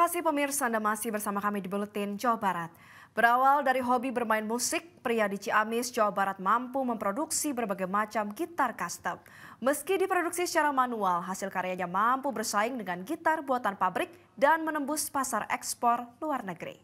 kasih pemirsa, Anda masih bersama kami di Buletin Jawa Barat. Berawal dari hobi bermain musik, pria di Ciamis, Jawa Barat mampu memproduksi berbagai macam gitar custom. Meski diproduksi secara manual, hasil karyanya mampu bersaing dengan gitar buatan pabrik dan menembus pasar ekspor luar negeri.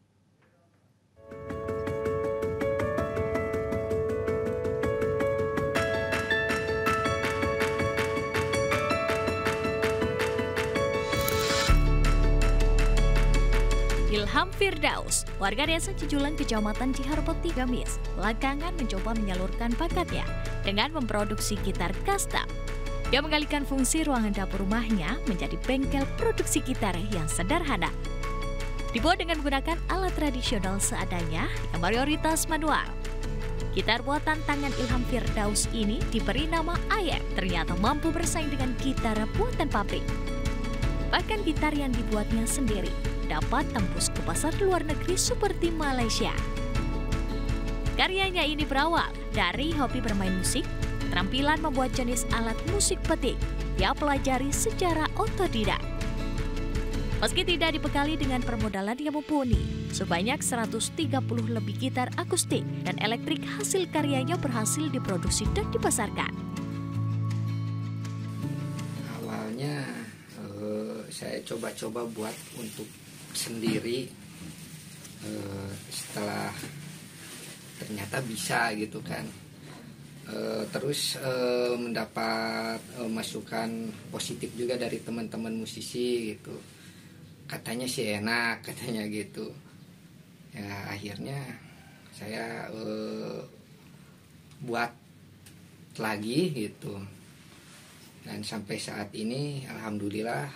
Ilham Firdaus, warga desa Cijulang, Kecamatan Ciharpoti, Ciamis, belakangan mencoba menyalurkan bakatnya dengan memproduksi gitar custom. Dia mengalihkan fungsi ruangan dapur rumahnya menjadi bengkel produksi gitar yang sederhana. Dibuat dengan menggunakan alat tradisional seadanya yang mayoritas manual. Gitar buatan tangan Ilham Firdaus ini diberi nama Ayem, ternyata mampu bersaing dengan gitar buatan pabrik. Bahkan gitar yang dibuatnya sendiri dapat tembus ke pasar luar negeri seperti Malaysia. Karyanya ini berawal dari hobi bermain musik, keterampilan membuat jenis alat musik petik dia pelajari secara otodidak. Meski tidak dibekali dengan permodalan yang mumpuni, sebanyak 130 lebih gitar akustik dan elektrik hasil karyanya berhasil diproduksi dan dipasarkan. Awalnya saya coba-coba buat untuk sendiri, setelah ternyata bisa gitu kan, terus mendapat masukan positif juga dari teman-teman musisi gitu, katanya sih enak katanya gitu ya. Akhirnya saya buat lagi gitu, dan sampai saat ini alhamdulillah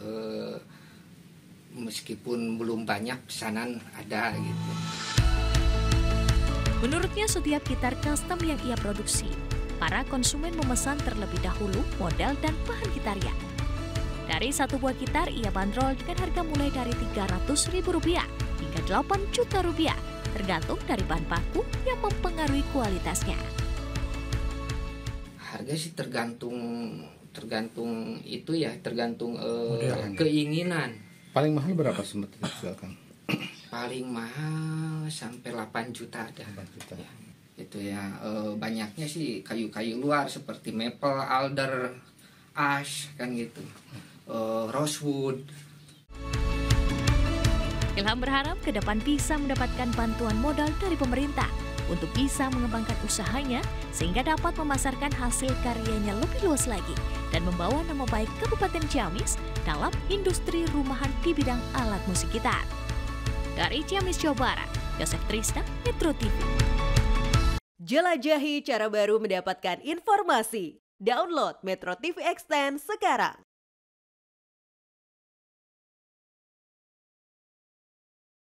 meskipun belum banyak pesanan ada gitu. Menurutnya setiap gitar custom yang ia produksi, para konsumen memesan terlebih dahulu model dan bahan gitarnya. Dari satu buah gitar ia bandrol dengan harga mulai dari Rp300.000 hingga Rp8 juta, tergantung dari bahan baku yang mempengaruhi kualitasnya. Harga sih tergantung itu ya, tergantung keinginan. Paling mahal berapa sempat dijual, Kang? Paling mahal sampai 8 juta ada. 8 juta. Ya, itu ya. Banyaknya sih kayu-kayu luar seperti maple, alder, ash kan gitu. Rosewood. Ilham berharap ke depan bisa mendapatkan bantuan modal dari pemerintah untuk bisa mengembangkan usahanya sehingga dapat memasarkan hasil karyanya lebih luas lagi dan membawa nama baik Kabupaten Ciamis dalam industri rumahan di bidang alat musik gitar. Dari Ciamis, Jawa Barat, Yosef Trisna, Metro TV. Jelajahi cara baru mendapatkan informasi. Download Metro TV Extend sekarang.